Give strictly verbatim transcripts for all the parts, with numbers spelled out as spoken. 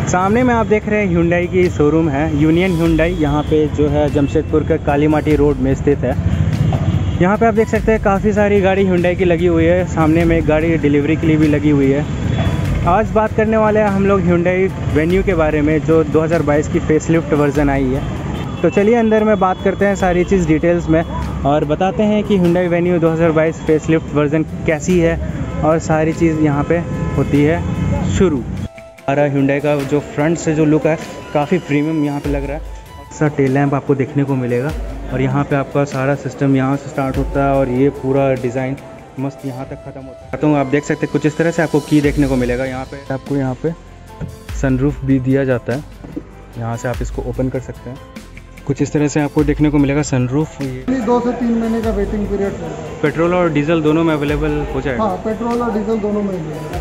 सामने में आप देख रहे हैं Hyundai की शोरूम है, यूनियन Hyundai, यहाँ पे जो है जमशेदपुर के कालीमाटी रोड में स्थित है। यहाँ पे आप देख सकते हैं काफ़ी सारी गाड़ी Hyundai की लगी हुई है। सामने में एक गाड़ी डिलीवरी के लिए भी लगी हुई है। आज बात करने वाले हैं हम लोग Hyundai वेन्यू के बारे में, जो दो हज़ार बाईस की फेसलिफ्ट वर्जन आई है। तो चलिए अंदर में बात करते हैं सारी चीज़ डिटेल्स में और बताते हैं कि Hyundai वेन्यू दो हज़ार बाईस फेसलिफ्ट वर्जन कैसी है और सारी चीज़ यहाँ पे होती है शुरू। हमारा Hyundai का जो फ्रंट से जो लुक है काफ़ी प्रीमियम यहाँ पे लग रहा है। सा टेल लैंप आपको देखने को मिलेगा और यहाँ पे आपका सारा सिस्टम यहाँ से स्टार्ट होता है और ये पूरा डिज़ाइन मस्त यहाँ तक ख़त्म होता है। तो आप देख सकते हैं कुछ इस तरह से आपको की देखने को मिलेगा। यहाँ पे आपको यहाँ पे सनरूफ भी दिया जाता है, यहाँ से आप इसको ओपन कर सकते हैं। कुछ इस तरह से आपको देखने को मिलेगा सनरूफ। ये दो से तीन महीने का वेटिंग पीरियड है। पेट्रोल और डीजल दोनों में अवेलेबल हो जाएगा? हाँ, पेट्रोल और डीजल दोनों में है।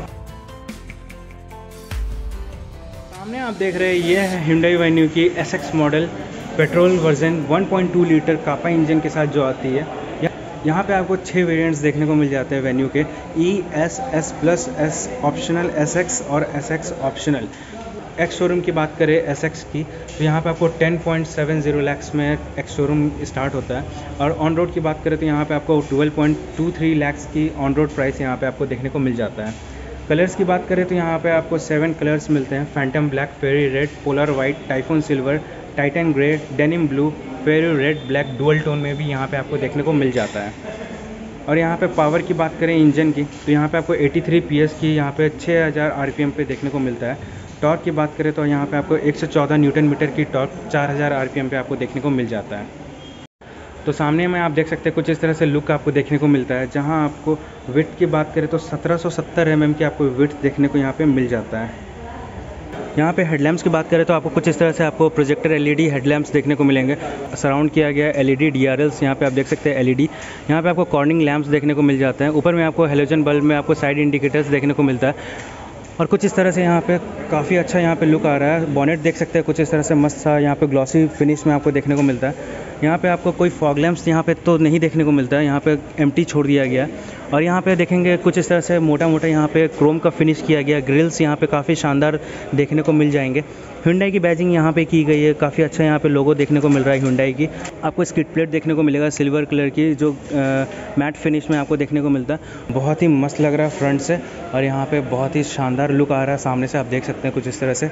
सामने आप देख रहे हैं ये है Hyundai वेन्यू की S X model petrol version one point two litre Kappa engine के साथ जो आती है। यहाँ पे आपको छः वेरिएंट्स देखने को मिल जाते हैं वेन्यू के, E, S, S plus, S optional, S X और S X optional. Ex showroom की बात करें एस एक्स की, तो यहाँ पे आपको ten point seven zero lakhs में एक्स शोरूम स्टार्ट होता है और ऑन रोड की बात करें तो यहाँ पे आपको twelve point two three lakhs की ऑन रोड प्राइस यहाँ पे आपको देखने को मिल जाता है। कलर्स की बात करें तो यहाँ पे आपको सेवन कलर्स मिलते हैं, phantom black, fiery red, polar white, typhoon silver, titan grey, denim blue, fiery red, black, dual tone में भी यहाँ पे आपको देखने को मिल जाता है। और यहाँ पे पावर की बात करें इंजन की, तो यहाँ पे आपको तिरासी पीएस की यहाँ पे छः हज़ार आरपीएम पे देखने को मिलता है। टॉर्क की बात करें तो यहाँ पे आपको एक सौ चौदह न्यूटन मीटर की टॉर्क चार हज़ार आरपीएम पे आपको देखने को मिल जाता है। तो सामने में आप देख सकते हैं कुछ इस तरह से लुक आपको देखने को मिलता है, जहाँ आपको विड्थ की बात करें तो सत्रह सौ सत्तर एम एम की आपको विड्थ देखने को यहाँ पे मिल जाता है। यहाँ पे हेडलैम्प्स की बात करें तो आपको कुछ इस तरह से आपको प्रोजेक्टर एलईडी हेडलैम्प्स देखने को मिलेंगे। सराउंड किया गया एलईडी डीआरएल्स, यहाँ पे आप देख सकते हैं एलईडी। यहाँ पे आपको कॉर्निंग लैंप्स देखने को मिल जाते हैं। ऊपर में आपको हेलोजन बल्ब में आपको साइड इंडिकेटर्स देखने को मिलता है और कुछ इस तरह से यहाँ पे काफ़ी अच्छा यहाँ पे लुक आ रहा है। बॉनेट देख सकते हैं कुछ इस तरह से मस्त सा यहाँ पे ग्लॉसी फिनिश में आपको देखने को मिलता है। यहाँ पे आपको कोई फॉग लैंप्स यहाँ पे तो नहीं देखने को मिलता है, यहाँ पे एम्प्टी छोड़ दिया गया है। और यहाँ पे देखेंगे कुछ इस तरह से मोटा मोटा यहाँ पे क्रोम का फिनिश किया गया। ग्रिल्स यहाँ पे काफ़ी शानदार देखने को मिल जाएंगे। Hyundai की बैजिंग यहाँ पे की गई है, काफ़ी अच्छा यहाँ पे लोगो देखने को मिल रहा है Hyundai की। आपको स्किड प्लेट देखने को मिलेगा सिल्वर कलर की, जो मैट फिनिश में आपको देखने को मिलता है। बहुत ही मस्त लग रहा है फ्रंट से और यहाँ पे बहुत ही शानदार लुक आ रहा है सामने से, आप देख सकते हैं कुछ इस तरह से।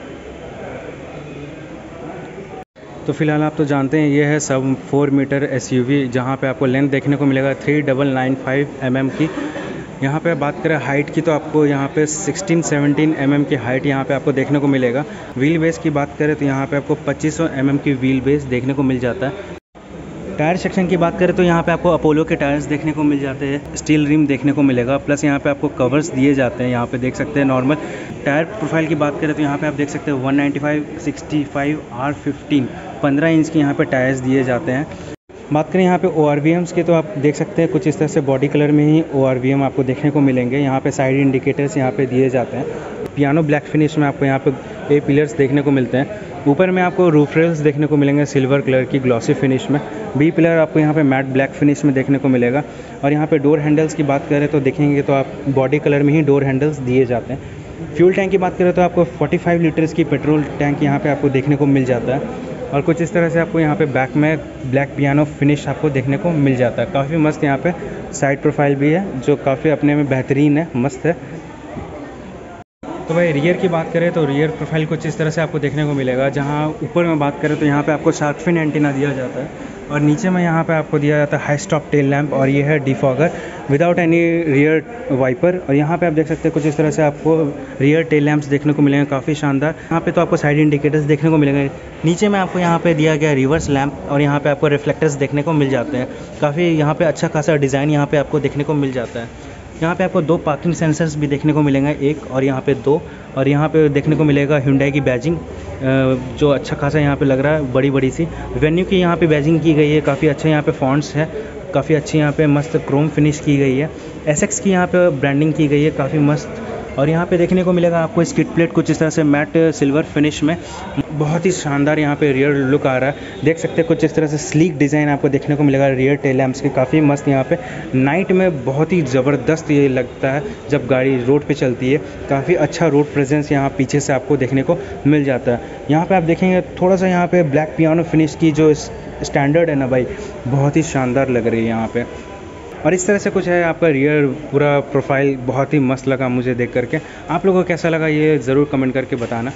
तो फिलहाल आप तो जानते हैं ये है सब फोर मीटर एसयूवी, जहाँ पे आपको लेंथ देखने को मिलेगा three double nine five M M की। यहाँ पे बात करें हाइट की तो आपको यहाँ पे सिक्सटीन सेवनटीन एम एम की हाइट यहाँ पे आपको देखने को मिलेगा। व्हील बेस की बात करें तो यहाँ पे आपको पच्चीस सौ एम एम की व्हील बेस देखने को मिल जाता है। टायर सेक्शन की बात करें तो यहाँ पे आपको अपोलो के टायर्स देखने को मिल जाते हैं, स्टील रिम देखने को मिलेगा, प्लस यहाँ पे आपको कवर्स दिए जाते हैं। यहाँ पे देख सकते हैं नॉर्मल टायर प्रोफाइल की बात करें तो यहाँ पे आप देख सकते हैं one ninety five, sixty five, R fifteen पंद्रह इंच के यहाँ पे टायर्स दिए जाते हैं। बात करें यहाँ पे ओ आर वी एम्स की तो आप देख सकते हैं कुछ इस तरह से बॉडी कलर में ही ओ आर वी एम आपको देखने को मिलेंगे। यहाँ पे साइड इंडिकेटर्स यहाँ पे दिए जाते हैं। पियानो ब्लैक फिनिश में आपको यहाँ पे ए पिलर्स देखने को मिलते हैं। ऊपर में आपको रूफ रेल्स देखने को मिलेंगे सिल्वर कलर की ग्लॉसी फिनिश में। बी पिलर आपको यहाँ पे मैट ब्लैक फिनिश में देखने को मिलेगा। और यहाँ पे डोर हैंडल्स की बात करें तो देखेंगे तो आप बॉडी कलर में ही डोर हैंडल्स दिए जाते हैं। फ्यूल टैंक की बात करें तो आपको पैंतालीस लीटर्स की पेट्रोल टैंक यहाँ पे आपको देखने को मिल जाता है। और कुछ इस तरह से आपको यहाँ पे बैक में ब्लैक पियानो फिनिश आपको देखने को मिल जाता है। काफ़ी मस्त यहाँ पे साइड प्रोफाइल भी है, जो काफ़ी अपने में बेहतरीन है, मस्त है। तो भाई रियर की बात करें तो रियर प्रोफाइल कुछ इस तरह से आपको देखने को मिलेगा, जहाँ ऊपर में बात करें तो यहाँ पे आपको शार्क फिन एंटीना दिया जाता है और नीचे में यहाँ पे आपको दिया जाता है हाई स्टॉप टेल लैंप और ये है defogger without any rear wiper. और यहाँ पे आप देख सकते हैं कुछ इस तरह से आपको रियर टेल लैंप्स देखने को मिलेंगे, काफ़ी शानदार। यहाँ पे तो आपको साइड इंडिकेटर्स देखने को मिलेंगे। नीचे में आपको यहाँ पे दिया गया रिवर्स लैंप और यहाँ पे आपको रिफ्लेक्टर्स देखने को मिल जाते हैं। काफ़ी यहाँ पे अच्छा खासा डिज़ाइन यहाँ पे आपको देखने को मिल जाता है। यहाँ पे आपको दो पार्किंग सेंसर्स भी देखने को मिलेंगे, एक और यहाँ पे दो। और यहाँ पे देखने को मिलेगा Hyundai की बैजिंग, जो अच्छा खासा यहाँ पे लग रहा है, बड़ी बड़ी सी वेन्यू की यहाँ पे बैजिंग की गई है। काफ़ी अच्छा यहाँ पे फॉन्ट्स है, काफ़ी अच्छी यहाँ पे मस्त क्रोम फिनिश की गई है। एस एक्स की यहाँ पे ब्रांडिंग की गई है, काफ़ी मस्त और यहाँ पे देखने को मिलेगा आपको स्किड प्लेट कुछ इस तरह से मैट सिल्वर फिनिश में, बहुत ही शानदार यहाँ पे रियर लुक आ रहा है। देख सकते हैं कुछ इस तरह से स्लीक डिज़ाइन आपको देखने को मिलेगा रियर टेल लैम्प्स की, काफ़ी मस्त यहाँ पे नाइट में बहुत ही ज़बरदस्त ये लगता है जब गाड़ी रोड पे चलती है। काफ़ी अच्छा रोड प्रेजेंस यहाँ पीछे से आपको देखने को मिल जाता है। यहाँ पे आप देखेंगे थोड़ा सा यहाँ पे ब्लैक पियानो फिनिश की जो स्टैंडर्ड है ना भाई, बहुत ही शानदार लग रही है यहाँ पे। और इस तरह से कुछ है आपका रियर पूरा प्रोफाइल, बहुत ही मस्त लगा मुझे देख करके। आप लोगों को कैसा लगा ये ज़रूर कमेंट करके बताना।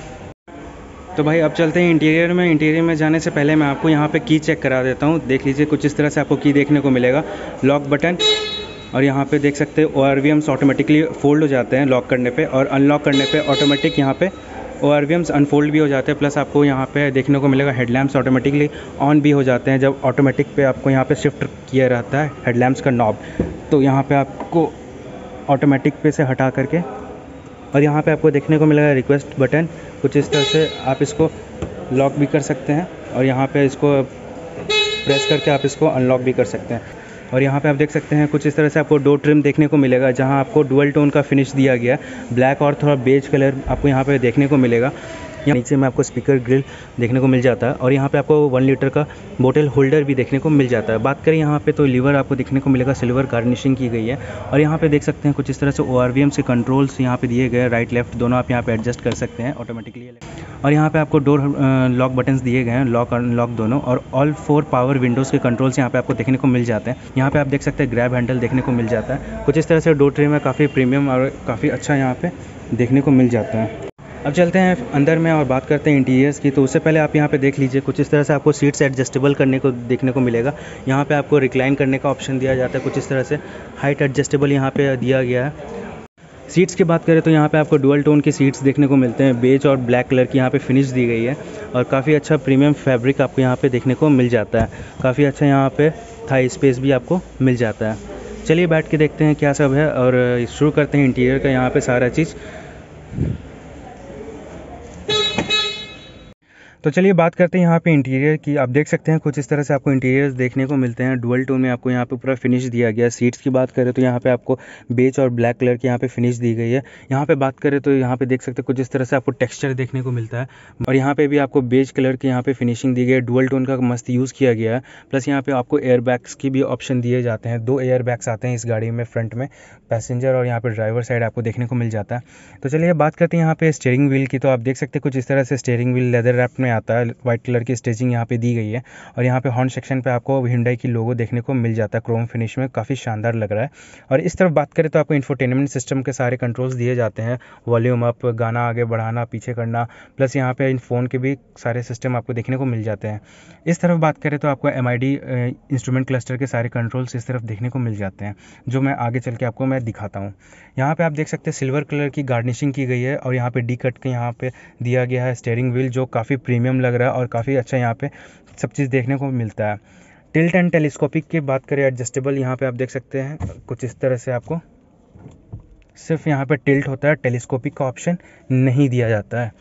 तो भाई अब चलते हैं इंटीरियर में। इंटीरियर में जाने से पहले मैं आपको यहाँ पे की चेक करा देता हूँ। देख लीजिए कुछ इस तरह से आपको की देखने को मिलेगा, लॉक बटन, और यहाँ पे देख सकते हैं O R V Ms automatically fold हो जाते हैं लॉक करने पे, और अनलॉक करने पे ऑटोमेटिक यहाँ पे O R V Ms unfold भी हो जाते हैं। प्लस आपको यहाँ पे देखने को मिलेगा हेडलैम्प्स ऑटोमेटिकली ऑन भी हो जाते हैं जब ऑटोमेटिक पे आपको यहाँ पे शिफ्ट किया रहता है हेडलैम्प्स का नॉब। तो यहाँ पे आपको ऑटोमेटिक पे से हटा करके, और यहाँ पे आपको देखने को मिलेगा रिक्वेस्ट बटन, कुछ इस तरह से आप इसको लॉक भी कर सकते हैं, और यहाँ पे इसको प्रेस करके आप इसको अनलॉक भी कर सकते हैं। और यहाँ पे आप देख सकते हैं कुछ इस तरह से आपको डोर ट्रिम देखने को मिलेगा, जहाँ आपको डुअल टोन का फिनिश दिया गया है, ब्लैक और थोड़ा बेज कलर आपको यहाँ पे देखने को मिलेगा। यहाँ नीचे में आपको स्पीकर ग्रिल देखने को मिल जाता है, और यहाँ पे आपको वन लीटर का बोतल होल्डर भी देखने को मिल जाता है। बात करें यहाँ पे तो लीवर आपको देखने को मिलेगा सिल्वर गार्निशिंग की गई है, और यहाँ पे देख सकते हैं कुछ इस तरह से ओ आर वी एम्स के कंट्रोल्स यहाँ पे दिए गए, राइट लेफ्ट दोनों आप यहाँ पे एडजस्ट कर सकते हैं ऑटोमेटिकली। और यहाँ पे आपको डोर लॉक बटन्स दिए गए हैं, लॉक और अनलॉक दोनों, और ऑल फोर पावर विंडोज़ के कंट्रोल्स यहाँ पे आपको देखने को मिल जाते हैं। यहाँ पे आप देख सकते हैं ग्रैब हैंडल देखने को मिल जाता है। कुछ इस तरह से डोर ट्रिम में काफ़ी प्रीमियम और काफ़ी अच्छा यहाँ पे देखने को मिल जाता है। अब चलते हैं अंदर में और बात करते हैं इंटीरियर्स की। तो उससे पहले आप यहाँ पे देख लीजिए कुछ इस तरह से आपको सीट्स एडजस्टेबल करने को देखने को मिलेगा। यहाँ पे आपको रिक्लाइन करने का ऑप्शन दिया जाता है, कुछ इस तरह से हाइट एडजस्टेबल यहाँ पे दिया गया है। सीट्स की बात करें तो यहाँ पे आपको डुअल टोन की सीट्स देखने को मिलते हैं, बेज और ब्लैक कलर की यहाँ पे फिनिश दी गई है, और काफ़ी अच्छा प्रीमियम फैब्रिक आपको यहाँ पे देखने को मिल जाता है। काफ़ी अच्छा यहाँ पे थाई स्पेस भी आपको मिल जाता है। चलिए बैठ के देखते हैं क्या सब है, और शुरू करते हैं इंटीरियर का यहाँ पे सारा चीज़। तो चलिए बात करते हैं यहाँ पे इंटीरियर की। आप देख सकते हैं कुछ इस तरह से आपको इंटीरियर्स देखने को मिलते हैं, डुअल टोन में आपको यहाँ पे पूरा फिनिश दिया गया है। सीट्स की बात करें तो यहाँ पे आपको बेज और ब्लैक कलर की यहाँ पे फिनिश दी गई है। यहाँ पे बात करें तो यहाँ पे देख सकते हैं कुछ इस तरह से आपको टेक्सचर देखने को मिलता है, और यहाँ पे भी आपको बेज कलर की यहाँ पे फिनिशिंग दी गई है। डुअल टोन का मस्त यूज़ किया गया है। प्लस यहाँ पे आपको एयर बैग्स की भी ऑप्शन दिए जाते हैं, दो एयर बैग्स आते हैं इस गाड़ी में, फ्रंट में पैसेंजर और यहाँ पे ड्राइवर साइड आपको देखने को मिल जाता है। तो चलिए बात करते हैं यहाँ पे स्टीयरिंग व्हील की। तो आप देख सकते हैं कुछ इस तरह से स्टीयरिंग व्हील लेदर रैप में आता है, व्हाइट कलर की स्टिचिंग यहाँ पे दी गई है, और यहाँ पे हॉर्न सेक्शन पे आपको Hyundai की लोगो देखने को मिल जाता है क्रोम फिनिश में, काफ़ी शानदार लग रहा है। और इस तरफ बात करें तो आपको इंफोटेनमेंट सिस्टम के सारे कंट्रोल्स दिए जाते हैं, वॉल्यूम अप, गाना आगे बढ़ाना पीछे करना, प्लस यहाँ पे इन फ़ोन के भी सारे सिस्टम आपको देखने को मिल जाते हैं। इस तरफ बात करें तो आपको M I D instrument cluster के सारे कंट्रोल्स इस तरफ देखने को मिल जाते हैं, जो मैं आगे चल के आपको मैं दिखाता हूँ। यहाँ पे आप देख सकते हैं सिल्वर कलर की गार्निशिंग की गई है, और यहाँ पे डी कट के यहाँ पे दिया गया है स्टीयरिंग व्हील, जो काफ़ी प्रीमियम लग रहा है और काफ़ी अच्छा यहाँ पे सब चीज़ देखने को मिलता है। टिल्ट एंड टेलीस्कोपिक की बात करें एडजस्टेबल, यहाँ पे आप देख सकते हैं कुछ इस तरह से आपको सिर्फ यहाँ पे टिल्ट होता है, टेलीस्कोपिक का ऑप्शन नहीं दिया जाता है।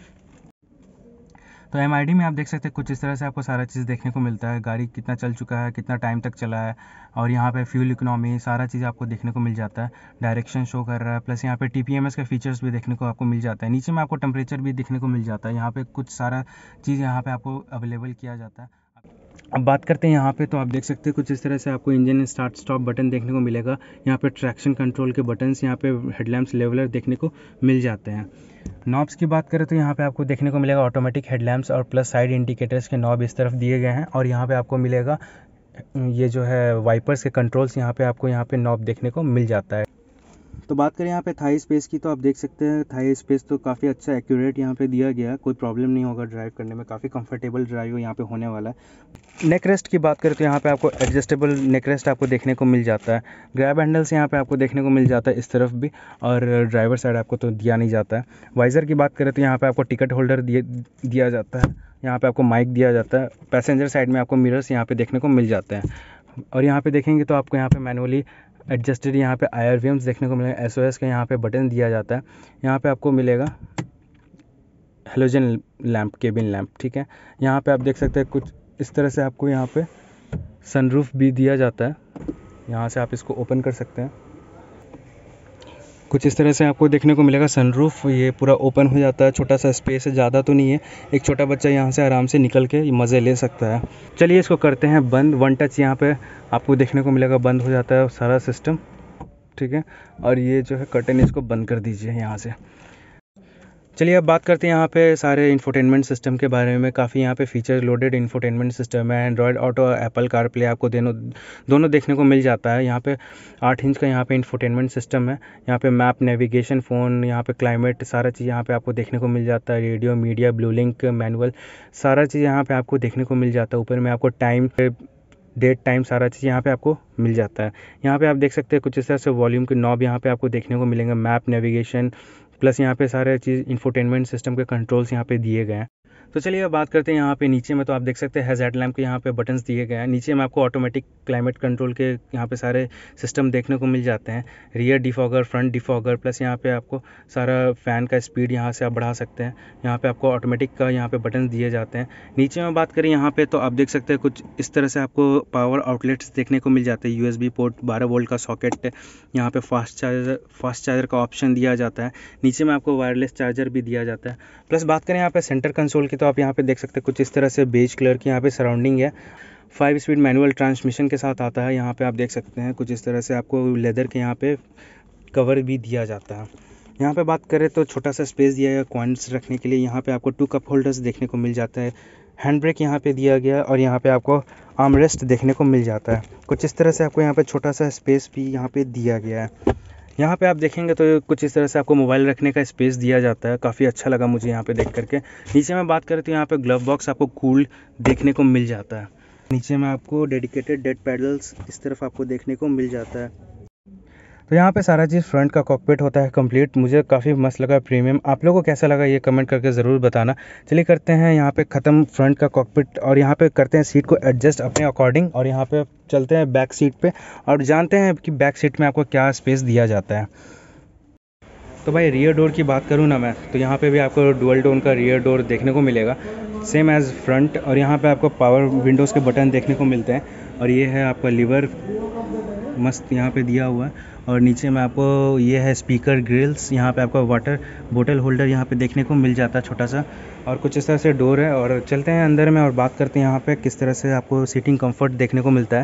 तो एम आई डी में आप देख सकते हैं कुछ इस तरह से आपको सारा चीज़ देखने को मिलता है, गाड़ी कितना चल चुका है, कितना टाइम तक चला है, और यहाँ पे फ्यूल इकोनॉमी सारा चीज़ आपको देखने को मिल जाता है। डायरेक्शन शो कर रहा है, प्लस यहाँ पे टी पी एम एस का फीचर्स भी देखने को आपको मिल जाता है। नीचे में आपको टेम्परेचर भी देखने को मिल जाता है, यहाँ पे कुछ सारा चीज़ यहाँ पे आपको अवेलेबल किया जाता है। अब बात करते हैं यहाँ पे, तो आप देख सकते हैं कुछ इस तरह से आपको इंजन स्टार्ट स्टॉप बटन देखने को मिलेगा। यहाँ पे ट्रैक्शन कंट्रोल के बटन्स, यहाँ पे हेडलैम्प्स लेवलर देखने को मिल जाते हैं। नॉब्स की बात करें तो यहाँ पे आपको देखने को मिलेगा ऑटोमेटिक हेडलैम्प्स और प्लस साइड इंडिकेटर्स के नॉब इस तरफ दिए गए हैं, और यहाँ पे आपको मिलेगा ये जो है वाइपर्स के कंट्रोल्स, यहाँ पे आपको यहाँ पे नॉब देखने को मिल जाता है। तो बात करें यहाँ पे थाई स्पेस की, तो आप देख सकते हैं थाई स्पेस तो काफ़ी अच्छा एक्यूरेट यहाँ पे दिया गया है, कोई प्रॉब्लम नहीं होगा ड्राइव करने में, काफ़ी कंफर्टेबल ड्राइव यहाँ पे होने वाला है। नेक रेस्ट की बात करें तो यहाँ पे आपको एडजस्टेबल नेक रेस्ट आपको देखने को मिल जाता है। ग्रैब हैंडल्स यहाँ पे आपको देखने को मिल जाता है इस तरफ भी, और ड्राइवर साइड आपको तो दिया नहीं जाता है। वाइज़र की बात करें तो यहाँ पर आपको टिकट होल्डर दिया जाता है, यहाँ पर आपको माइक दिया जाता है। पैसेंजर साइड में आपको मिरर्स यहाँ पर देखने को मिल जाते हैं, और यहाँ पर देखेंगे तो आपको यहाँ पर मैनुअली एडजस्टेड यहाँ पे आई आर वी एम्स देखने को मिलेगा। एस ओ एस का यहाँ पे बटन दिया जाता है। यहाँ पे आपको मिलेगा हेलोजन लैंप, केबिन लैंप, ठीक है। यहाँ पे आप देख सकते हैं कुछ इस तरह से आपको यहाँ पे सनरूफ भी दिया जाता है, यहाँ से आप इसको ओपन कर सकते हैं। कुछ इस तरह से आपको देखने को मिलेगा सनरूफ, ये पूरा ओपन हो जाता है, छोटा सा स्पेस है, ज़्यादा तो नहीं है, एक छोटा बच्चा यहाँ से आराम से निकल के मज़े ले सकता है। चलिए इसको करते हैं बंद। वन टच यहाँ पे आपको देखने को मिलेगा बंद हो जाता है सारा सिस्टम, ठीक है। और ये जो है कर्टन, इसको बंद कर दीजिए यहाँ से। चलिए अब बात करते हैं यहाँ पे सारे इंफोटेनमेंट सिस्टम के बारे में। काफ़ी यहाँ पे फीचर लोडेड इंफोटेनमेंट सिस्टम है। एंड्रॉयड ऑटो, एप्पल कारप्ले आपको दोनों दोनों देखने को मिल जाता है। यहाँ पे आठ इंच का यहाँ पे इंफोटेनमेंट सिस्टम है। यहाँ पे मैप, नेविगेशन, फ़ोन, यहाँ पे क्लाइमेट, सारा चीज़ यहाँ पे आपको देखने को मिल जाता है। Radio, media, Blue Link, manual, सारा चीज़ यहाँ पे आपको देखने को मिल जाता है। ऊपर में आपको टाइम, डेट, टाइम, सारा चीज़ यहाँ पे आपको मिल जाता है। यहाँ पे आप देख सकते हैं कुछ इस तरह से वॉल्यूम के नॉब यहाँ पे आपको देखने को मिलेंगे। मैप, नेविगेशन, प्लस यहाँ पे सारे चीज़ इंफोटेनमेंट सिस्टम के कंट्रोल्स यहाँ पे दिए गए हैं। तो चलिए अब बात करते हैं यहाँ पे नीचे में। तो आप देख सकते हैं हेड लैम्प के यहाँ पे बटन्स दिए गए हैं। नीचे में आपको ऑटोमेटिक क्लाइमेट कंट्रोल के यहाँ पे सारे सिस्टम देखने को मिल जाते हैं। Rear defogger, front defogger, plus यहाँ पे आपको सारा फ़ैन का स्पीड यहाँ से आप बढ़ा सकते हैं। यहाँ पे आपको ऑटोमेटिक का यहाँ पे बटन दिए जाते हैं। नीचे में बात करें यहाँ पे तो आप देख सकते हैं कुछ इस तरह से आपको पावर आउटलेट्स देखने को मिल जाते हैं। यूएसबी पोर्ट, बारह वोल्ट का सॉकेट, यहाँ पे फास्ट चार्जर फास्ट चार्जर का ऑप्शन दिया जाता है। नीचे में आपको वायरलेस चार्जर भी दिया जाता है। प्लस बात करें यहाँ पे सेंटर कंसोल की तो आप यहाँ पे देख सकते हैं कुछ इस तरह से बेज कलर की यहाँ पे सराउंडिंग है। फाइव स्पीड मैनुअल ट्रांसमिशन के साथ आता है। यहाँ पे आप देख सकते हैं कुछ इस तरह से आपको लेदर के यहाँ पे कवर भी दिया जाता है। यहाँ पे बात करें तो छोटा सा स्पेस दिया है कॉइन्स रखने के लिए। यहाँ पे आपको टू कप होल्डर्स देखने को मिल जाता है। हैंड ब्रेक यहाँ पे दिया गया और यहाँ पे आपको आर्मरेस्ट देखने को मिल जाता है। कुछ इस तरह से आपको यहाँ पे छोटा सा स्पेस भी यहाँ पे दिया गया है। यहाँ पे आप देखेंगे तो कुछ इस तरह से आपको मोबाइल रखने का स्पेस दिया जाता है। काफ़ी अच्छा लगा मुझे यहाँ पे देख करके। नीचे में बात करें तो यहाँ पे ग्लव बॉक्स आपको कूल देखने को मिल जाता है। नीचे में आपको डेडिकेटेड डेड पैडल्स इस तरफ आपको देखने को मिल जाता है। तो यहाँ पे सारा चीज़ फ्रंट का कॉकपिट होता है कंप्लीट। मुझे काफ़ी मस्त लगा प्रीमियम। आप लोगों को कैसा लगा ये कमेंट करके ज़रूर बताना। चलिए करते हैं यहाँ पे ख़त्म फ्रंट का कॉकपिट और यहाँ पे करते हैं सीट को एडजस्ट अपने अकॉर्डिंग और यहाँ पे चलते हैं बैक सीट पे और जानते हैं कि बैक सीट में आपको क्या स्पेस दिया जाता है। तो भाई रियर डोर की बात करूँ ना मैं, तो यहाँ पे भी आपको डुअल टोन का रियर डोर देखने को मिलेगा सेम एज़ फ्रंट। और यहाँ पे आपको पावर विंडोज़ के बटन देखने को मिलते हैं और ये है आपका लीवर मस्त यहाँ पे दिया हुआ है। और नीचे में आपको ये है स्पीकर ग्रिल्स। यहाँ पे आपको वाटर बोतल होल्डर यहाँ पे देखने को मिल जाता है छोटा सा। और कुछ इस तरह से डोर है और चलते हैं अंदर में और बात करते हैं यहाँ पे किस तरह से आपको सीटिंग कंफर्ट देखने को मिलता है।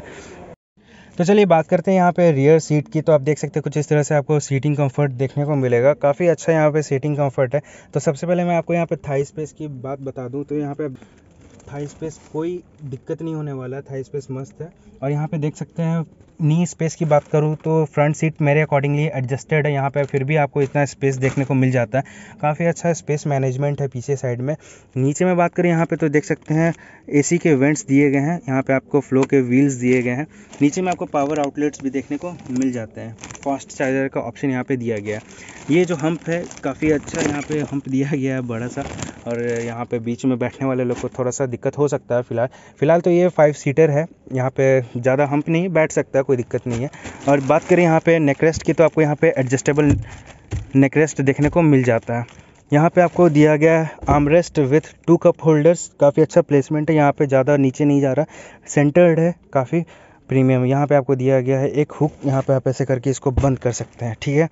तो चलिए बात करते हैं यहाँ पे रियर सीट की। तो आप देख सकते हैं कुछ इस तरह से आपको सीटिंग कंफर्ट देखने को मिलेगा। काफ़ी अच्छा यहाँ पे सीटिंग कंफर्ट है। तो सबसे पहले मैं आपको यहाँ पे थाई स्पेस की बात बता दूँ तो यहाँ पे थाई स्पेस कोई दिक्कत नहीं होने वाला है। थाई स्पेस मस्त है। और यहाँ पे देख सकते हैं नी स्पेस की बात करूँ तो फ्रंट सीट मेरे अकॉर्डिंगली एडजस्टेड है यहाँ पे, फिर भी आपको इतना स्पेस देखने को मिल जाता है। काफ़ी अच्छा स्पेस मैनेजमेंट है पीछे साइड में। नीचे में बात करें यहाँ पे तो देख सकते हैं एसी के वेंट्स दिए गए हैं। यहाँ पे आपको फ्लो के व्हील्स दिए गए हैं। नीचे में आपको पावर आउटलेट्स भी देखने को मिल जाते हैं। फास्ट चार्जर का ऑप्शन यहाँ पे दिया गया है। ये जो हम्प है काफ़ी अच्छा यहाँ पे हम्प दिया गया है बड़ा सा। और यहाँ पे बीच में बैठने वाले लोग को थोड़ा सा दिक्कत हो सकता है। फ़िलहाल फ़िलहाल तो ये फाइव सीटर है। यहाँ पे ज़्यादा हम्प नहीं, बैठ सकता है, कोई दिक्कत नहीं है। और बात करें यहाँ पे नेकरेस्ट की तो आपको यहाँ पे एडजस्टेबल नेकरेस्ट देखने को मिल जाता है। यहाँ पे आपको दिया गया है armrest with two cup holders. काफ़ी अच्छा प्लेसमेंट है। यहाँ पे ज़्यादा नीचे नहीं जा रहा, सेंटर्ड है, काफ़ी प्रीमियम। यहाँ पे आपको दिया गया है एक हुक, यहाँ पे आप ऐसे करके इसको बंद कर सकते हैं, ठीक है।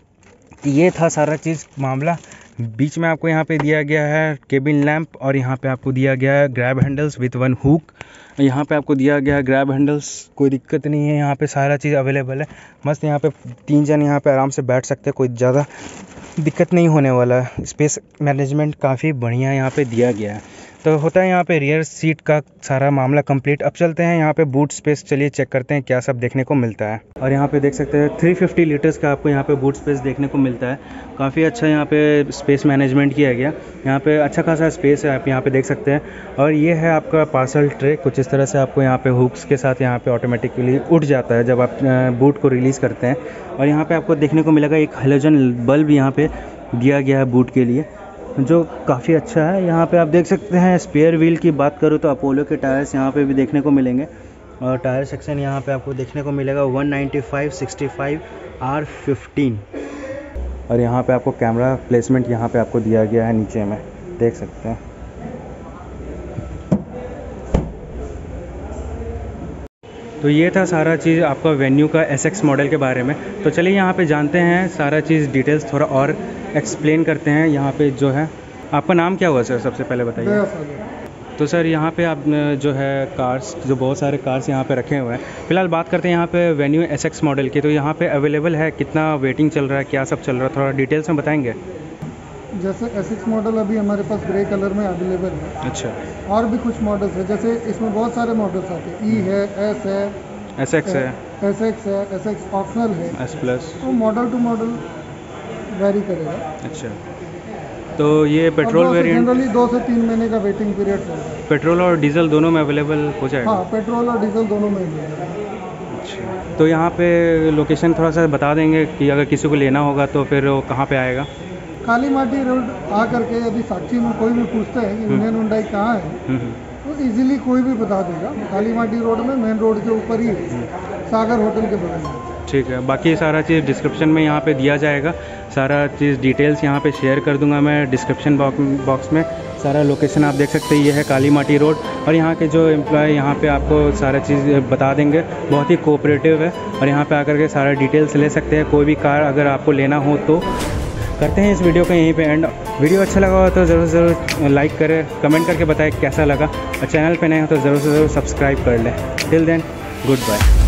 ये था सारा चीज़ मामला। बीच में आपको यहाँ पे दिया गया है केबिन लैंप और यहाँ पे आपको दिया गया है grab handles with one hook. यहाँ पे आपको दिया गया है ग्रैब हैंडल्स, कोई दिक्कत नहीं है। यहाँ पे सारा चीज़ अवेलेबल है मस्त। यहाँ पे तीन जन यहाँ पे आराम से बैठ सकते हैं, कोई ज़्यादा दिक्कत नहीं होने वाला है। स्पेस मैनेजमेंट काफ़ी बढ़िया यहाँ पे दिया गया है। तो होता है यहाँ पे रियर सीट का सारा मामला कंप्लीट। अब चलते हैं यहाँ पे बूट स्पेस, चलिए चेक करते हैं क्या सब देखने को मिलता है। और यहाँ पे देख सकते हैं थ्री फिफ्टी लीटर्स का आपको यहाँ पे बूट स्पेस देखने को मिलता है। काफ़ी अच्छा यहाँ पे स्पेस मैनेजमेंट किया गया। यहाँ पे अच्छा खासा स्पेस है, आप यहाँ पे देख सकते हैं। और ये है आपका पार्सल ट्रे। कुछ इस तरह से आपको यहाँ पे हुक्स के साथ यहाँ पे ऑटोमेटिकली उठ जाता है जब आप बूट को रिलीज़ करते हैं। और यहाँ पे आपको देखने को मिलेगा एक हेलोजन बल्ब यहाँ पे दिया गया है बूट के लिए, जो काफ़ी अच्छा है। यहाँ पे आप देख सकते हैं स्पेयर व्हील की बात करूँ तो अपोलो के टायर्स यहाँ पे भी देखने को मिलेंगे। और टायर सेक्शन यहाँ पे आपको देखने को मिलेगा one ninety five sixty five R fifteen. और यहाँ पे आपको कैमरा प्लेसमेंट यहाँ पे आपको दिया गया है नीचे में, देख सकते हैं। तो ये था सारा चीज़ आपका वेन्यू का एस एक्स मॉडल के बारे में। तो चलिए यहाँ पे जानते हैं सारा चीज़ डिटेल्स थोड़ा और एक्सप्लेन करते हैं। यहाँ पे जो है आपका नाम क्या हुआ सर, सबसे पहले बताइए। तो सर यहाँ पे आप जो है कार्स, जो बहुत सारे कार्स यहाँ पे रखे हुए हैं, फिलहाल बात करते हैं यहाँ पे वेन्यू एस एक्स मॉडल की। तो यहाँ पे अवेलेबल है, कितना वेटिंग चल रहा है, क्या सब चल रहा है, थोड़ा डिटेल्स में बताएंगे। जैसे एस एक्स मॉडल अभी हमारे पास ग्रे कलर में अवेलेबल है। अच्छा। और भी कुछ मॉडल्स है, जैसे इसमें बहुत सारे मॉडल्स आते हैं। ई है, एस है, एस एक्स है, एस एक्स है, एस एक्स ऑप्शनल है, एस प्लस। तो मॉडल टू मॉडल वेरी करेगा। अच्छा, तो ये पेट्रोल वेरिएंट जनरली दो से तीन महीने का वेटिंग पीरियड चल रहा है। पेट्रोल और डीजल दोनों में अवेलेबल हो जाएगा? हाँ, पेट्रोल और डीजल दोनों में अवेलेबल है। अच्छा, तो यहाँ पे लोकेशन थोड़ा सा बता देंगे कि अगर किसी को लेना होगा तो फिर वो कहाँ पे आएगा? काली माटी रोड आ करके यदि साक्षी में कोई भी पूछता है कि यूनियन हुंडई कहाँ है, तो इजीली कोई भी बता देगा। काली माटी रोड में, मेन रोड के ऊपर ही, सागर होटल के बगल में। ठीक है, बाकी सारा चीज़ डिस्क्रिप्शन में यहाँ पे दिया जाएगा। सारा चीज़ डिटेल्स यहाँ पे शेयर कर दूंगा मैं डिस्क्रिप्शन बॉक्स में। सारा लोकेशन आप देख सकते हैं, ये है काली माटी रोड। और यहाँ के जो एम्प्लॉय यहाँ पे आपको सारा चीज़ बता देंगे, बहुत ही कोऑपरेटिव है। और यहाँ पे आकर के सारा डिटेल्स ले सकते हैं। कोई भी कार अगर आपको लेना हो तो करते हैं इस वीडियो को यहीं पे एंड। वीडियो अच्छा लगा हो तो ज़रूर ज़रूर लाइक करें, कमेंट करके बताएं कैसा लगा। और चैनल पे नए हो तो ज़रूर से ज़रूर सब्सक्राइब कर लें। Till then, good bye.